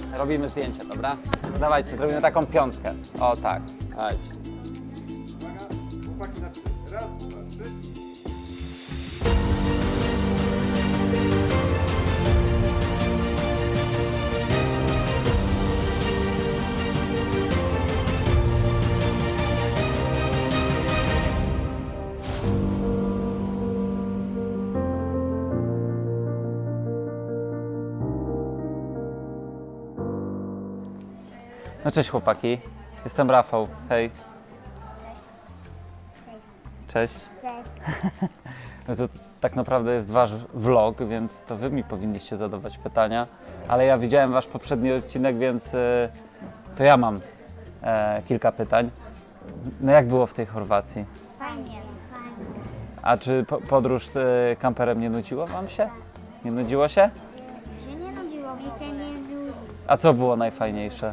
Robimy zdjęcie, dobra? Dawajcie, zrobimy taką piątkę. O tak, dawajcie. Uwaga, chłopaki na 3. Raz, dwa, 3. No cześć chłopaki, jestem Rafał, hej. Cześć. Cześć. No to tak naprawdę jest wasz vlog, więc to wy mi powinniście zadawać pytania, ale ja widziałem wasz poprzedni odcinek, więc to ja mam kilka pytań. No jak było w tej Chorwacji? Fajnie, fajnie. A czy podróż kamperem nie nudziła wam się? Nie nudziło się? Się nie nudziło, mi się nie nudziło. A co było najfajniejsze?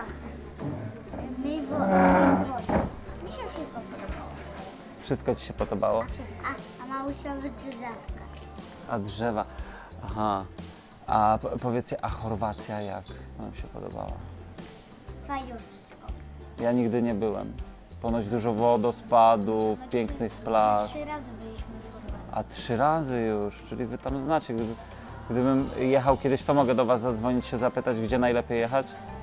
Mi się wszystko podobało. Wszystko ci się podobało? A mamusiowy drzewka. A drzewa, aha. A powiedzcie, a Chorwacja jak wam się podobała? Fajnie wszystko. Ja nigdy nie byłem. Ponoć dużo wodospadów, pięknych plaż. 3 razy byliśmy w Chorwacji. A 3 razy już, czyli wy tam znacie. Gdybym jechał kiedyś, to mogę do was zadzwonić, się zapytać, gdzie najlepiej jechać?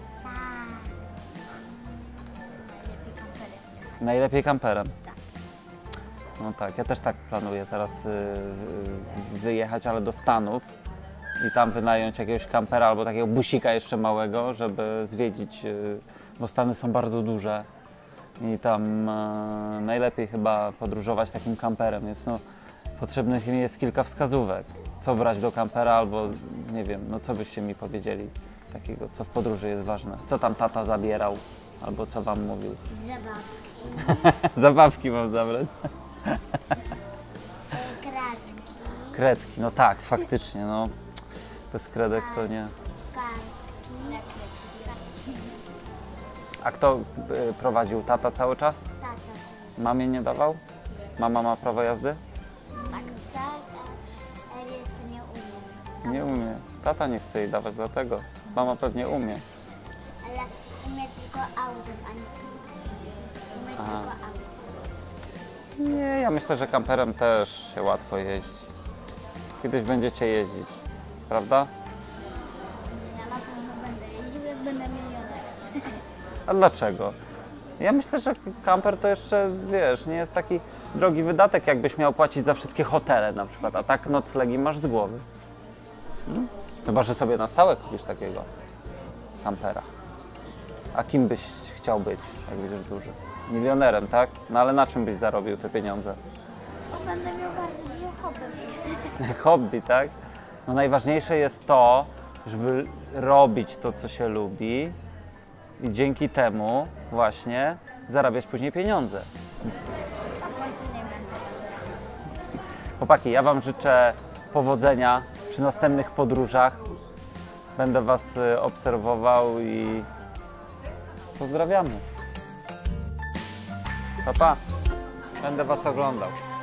Lepiej kampery. Najlepiej kamperem. No tak, ja też tak planuję teraz wyjechać, ale do Stanów i tam wynająć jakiegoś kampera albo takiego busika jeszcze małego, żeby zwiedzić, bo Stany są bardzo duże i tam najlepiej chyba podróżować takim kamperem, więc no, potrzebnych mi jest kilka wskazówek, co brać do kampera albo nie wiem, no co byście mi powiedzieli takiego, co w podróży jest ważne, co tam tata zabierał albo co wam mówił. Zabawki. Zabawki mam zabrać. Kratki. Kredki, no tak, faktycznie, no. Bez kredek to nie. Kartki. A kto prowadził? Tata cały czas? Tata. Mamie nie dawał? Mama ma prawo jazdy? Tak, a jeszcze nie umiem. Nie umie. Tata nie chce jej dawać, dlatego. Mama pewnie umie. Ale umie tylko autem, a nie umie tylko autem. Nie, ja myślę, że kamperem też się łatwo jeździ. Kiedyś będziecie jeździć, prawda? Ja na pewno będę jeździł, jak będę milionerem. A dlaczego? Ja myślę, że kamper to jeszcze, wiesz, nie jest taki drogi wydatek, jakbyś miał płacić za wszystkie hotele na przykład, a tak noclegi masz z głowy. Chyba, że sobie na stałe kupisz takiego kampera. A kim byś chciał być, jak będziesz duży? Milionerem, tak? No ale na czym byś zarobił te pieniądze? Bo będę miał bardzo dużo hobby. Hobby, tak? No najważniejsze jest to, żeby robić to, co się lubi i dzięki temu właśnie zarabiać później pieniądze. A w końcu nie będę. Chłopaki, ja wam życzę powodzenia przy następnych podróżach. Będę was obserwował i pozdrawiamy. Pa, pa. Będę was oglądał.